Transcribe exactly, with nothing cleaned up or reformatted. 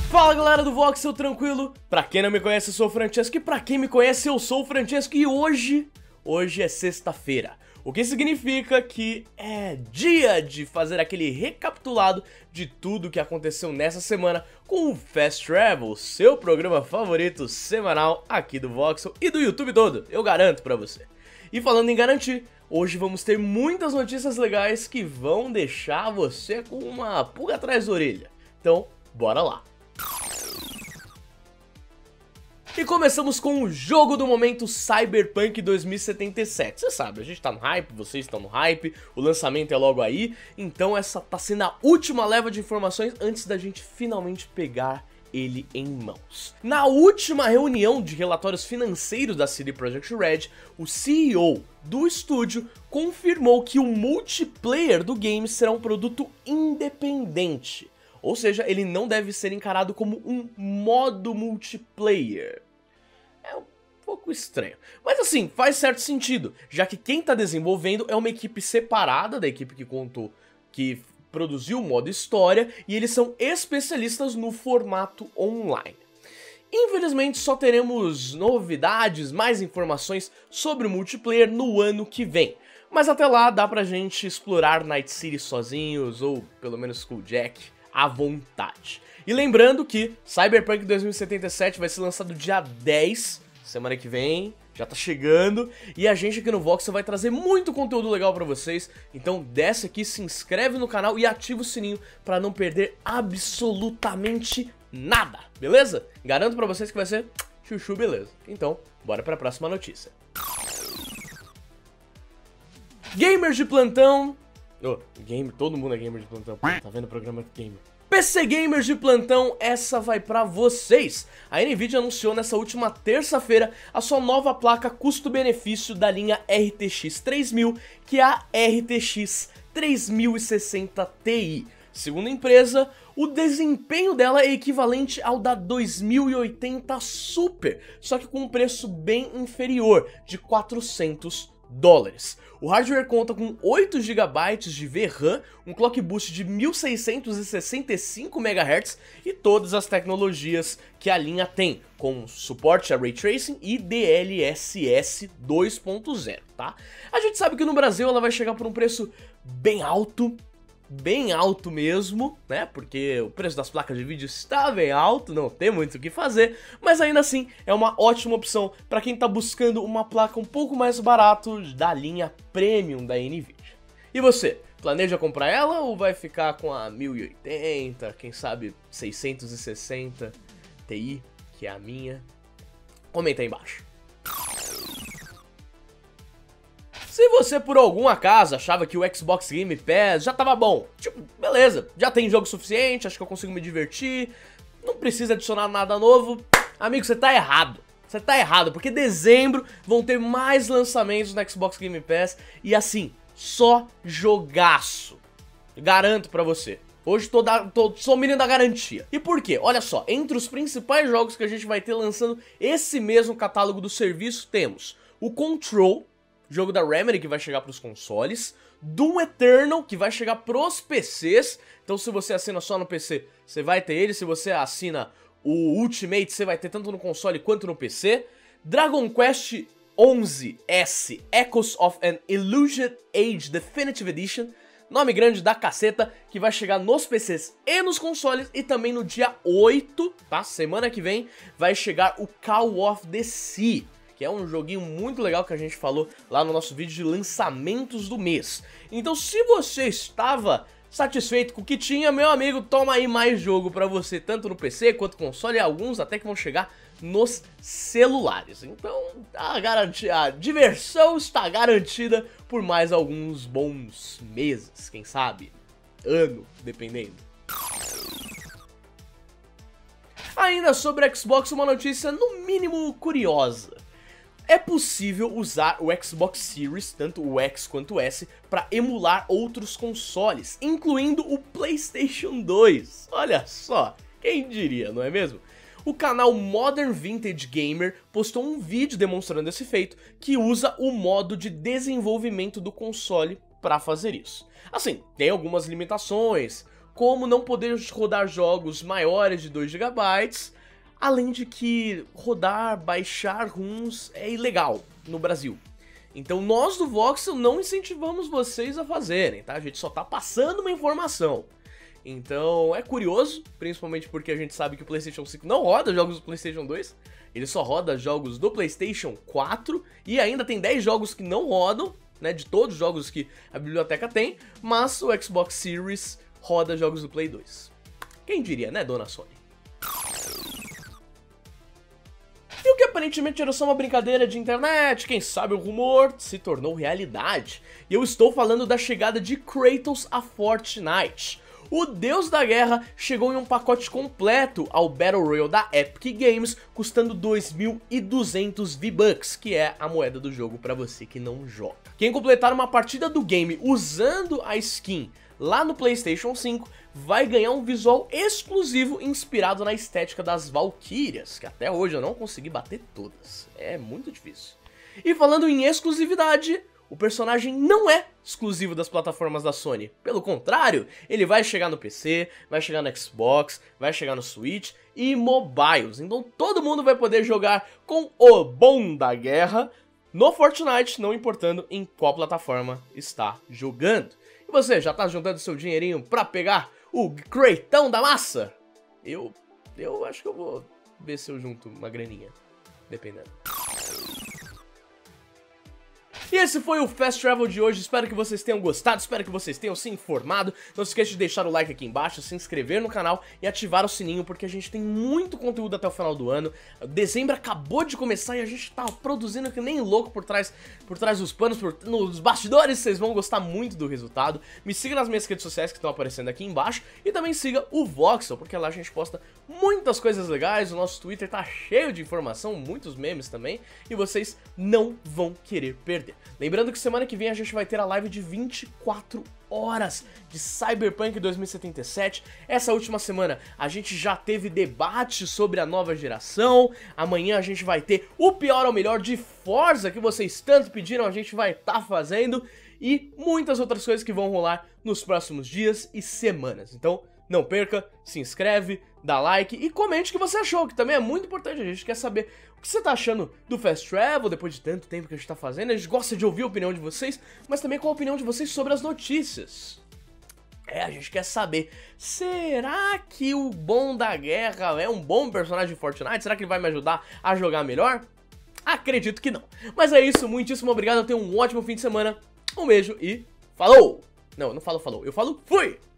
Fala galera do Voxel, tranquilo? Pra quem não me conhece eu sou o Francesco e pra quem me conhece eu sou o Francesco e hoje, hoje é sexta-feira. O que significa que é dia de fazer aquele recapitulado de tudo que aconteceu nessa semana com o Fast Travel, seu programa favorito semanal aqui do Voxel e do YouTube todo, eu garanto pra você. E falando em garantir, hoje vamos ter muitas notícias legais que vão deixar você com uma pulga atrás da orelha. Então, bora lá! E começamos com o jogo do momento Cyberpunk dois mil e setenta e sete. Você sabe, a gente tá no hype, vocês estão no hype, o lançamento é logo aí, então essa tá sendo a última leva de informações antes da gente finalmente pegar ele em mãos. Na última reunião de relatórios financeiros da C D Projekt Red, o C E O do estúdio confirmou que o multiplayer do game será um produto independente. Ou seja, ele não deve ser encarado como um modo multiplayer. É um pouco estranho. Mas assim, faz certo sentido, já que quem está desenvolvendo é uma equipe separada da equipe que contou, que produziu o modo história, e eles são especialistas no formato online. Infelizmente só teremos novidades, mais informações sobre o multiplayer no ano que vem. Mas até lá dá pra gente explorar Night City sozinhos, ou pelo menos com o Jack, à vontade. E lembrando que Cyberpunk dois mil e setenta e sete vai ser lançado dia dez, semana que vem, já tá chegando, e a gente aqui no Voxel vai trazer muito conteúdo legal pra vocês, então desce aqui, se inscreve no canal e ativa o sininho pra não perder absolutamente nada, beleza? Garanto pra vocês que vai ser chuchu beleza. Então, bora pra próxima notícia. Gamers de plantão... Oh, game, todo mundo é gamer de plantão, tá vendo o programa gamer. P C Gamers de plantão, essa vai pra vocês. A Nvidia anunciou nessa última terça-feira a sua nova placa custo-benefício da linha R T X três mil, que é a R T X três mil e sessenta Ti. Segundo a empresa, o desempenho dela é equivalente ao da dois mil e oitenta Super, só que com um preço bem inferior, de quatrocentos dólares. O hardware conta com oito gigabytes de V RAM, um clock boost de mil seiscentos e sessenta e cinco megahertz e todas as tecnologias que a linha tem, com suporte a Ray Tracing e D L S S dois ponto zero, tá? A gente sabe que no Brasil ela vai chegar por um preço bem alto, bem alto mesmo, né, porque o preço das placas de vídeo está bem alto, não tem muito o que fazer, mas ainda assim é uma ótima opção para quem está buscando uma placa um pouco mais barato da linha Premium da Nvidia. E você, planeja comprar ela ou vai ficar com a mil e oitenta, quem sabe seiscentos e sessenta Ti, que é a minha? Comenta aí embaixo. Se você por algum acaso achava que o Xbox Game Pass já tava bom, tipo, beleza, já tem jogo suficiente, acho que eu consigo me divertir, não precisa adicionar nada novo, amigo, você tá errado. Você tá errado, porque dezembro vão ter mais lançamentos no Xbox Game Pass e assim, só jogaço. Garanto pra você. Hoje tô, da, tô sou o menino da garantia. E por quê? Olha só, entre os principais jogos que a gente vai ter lançando esse mesmo catálogo do serviço, temos o Control, jogo da Remedy que vai chegar para os consoles, Doom Eternal que vai chegar pros P Cs, então se você assina só no P C, você vai ter ele, se você assina o Ultimate, você vai ter tanto no console quanto no P C, Dragon Quest onze S Echoes of an Illusion Age Definitive Edition, nome grande da caceta, que vai chegar nos P Cs e nos consoles, e também no dia oito, tá, semana que vem, vai chegar o Call of the Sea, que é um joguinho muito legal que a gente falou lá no nosso vídeo de lançamentos do mês. Então se você estava satisfeito com o que tinha, meu amigo, toma aí mais jogo pra você, tanto no P C quanto console, e alguns até que vão chegar nos celulares. Então a, garantia, a diversão está garantida por mais alguns bons meses, quem sabe, ano, dependendo. Ainda sobre a Xbox, uma notícia no mínimo curiosa. É possível usar o Xbox Series, tanto o X quanto o S, para emular outros consoles, incluindo o PlayStation dois. Olha só, quem diria, não é mesmo? O canal Modern Vintage Gamer postou um vídeo demonstrando esse feito, que usa o modo de desenvolvimento do console para fazer isso. Assim, tem algumas limitações, como não poder rodar jogos maiores de dois gigabytes, além de que rodar, baixar ROMs é ilegal no Brasil. Então nós do Voxel não incentivamos vocês a fazerem, tá? A gente só tá passando uma informação. Então é curioso, principalmente porque a gente sabe que o PlayStation cinco não roda jogos do PlayStation dois, ele só roda jogos do PlayStation quatro e ainda tem dez jogos que não rodam, né, de todos os jogos que a biblioteca tem, mas o Xbox Series roda jogos do Play dois. Quem diria, né, dona Sony? E o que aparentemente era só uma brincadeira de internet, quem sabe o rumor, se tornou realidade. E eu estou falando da chegada de Kratos a Fortnite. O Deus da Guerra chegou em um pacote completo ao Battle Royale da Epic Games, custando dois mil e duzentos V-Bucks, que é a moeda do jogo para você que não joga. Quem completar uma partida do game usando a skin lá no PlayStation cinco vai ganhar um visual exclusivo inspirado na estética das Valkyrias, que até hoje eu não consegui bater todas, é muito difícil. E falando em exclusividade, o personagem não é exclusivo das plataformas da Sony. Pelo contrário, ele vai chegar no P C, vai chegar no Xbox, vai chegar no Switch e mobiles. Então todo mundo vai poder jogar com o bom da guerra no Fortnite, não importando em qual plataforma está jogando. E você, já tá juntando seu dinheirinho pra pegar o Kratão da massa? Eu, eu acho que eu vou ver se eu junto uma graninha, dependendo. E esse foi o Fast Travel de hoje, espero que vocês tenham gostado, espero que vocês tenham se informado. Não se esqueça de deixar o like aqui embaixo, se inscrever no canal e ativar o sininho, porque a gente tem muito conteúdo até o final do ano. Dezembro acabou de começar e a gente tá produzindo que nem louco por trás, por trás dos panos, por, nos bastidores, vocês vão gostar muito do resultado. Me siga nas minhas redes sociais que estão aparecendo aqui embaixo e também siga o Voxel, porque lá a gente posta muitas coisas legais, o nosso Twitter tá cheio de informação, muitos memes também, e vocês não vão querer perder. Lembrando que semana que vem a gente vai ter a live de vinte e quatro horas de Cyberpunk dois mil e setenta e sete. Essa última semana a gente já teve debate sobre a nova geração. Amanhã a gente vai ter o pior ou melhor de Forza, que vocês tanto pediram, a gente vai estar tá fazendo. E muitas outras coisas que vão rolar nos próximos dias e semanas. Então não perca, se inscreve, dá like e comente o que você achou, que também é muito importante. A gente quer saber o que você tá achando do Fast Travel, depois de tanto tempo que a gente tá fazendo. A gente gosta de ouvir a opinião de vocês, mas também qual a opinião de vocês sobre as notícias. É, a gente quer saber, será que o bom da guerra é um bom personagem de Fortnite? Será que ele vai me ajudar a jogar melhor? Acredito que não. Mas é isso, muitíssimo obrigado, eu tenho um ótimo fim de semana, um beijo e falou! Não, eu não falo falou, eu falo fui!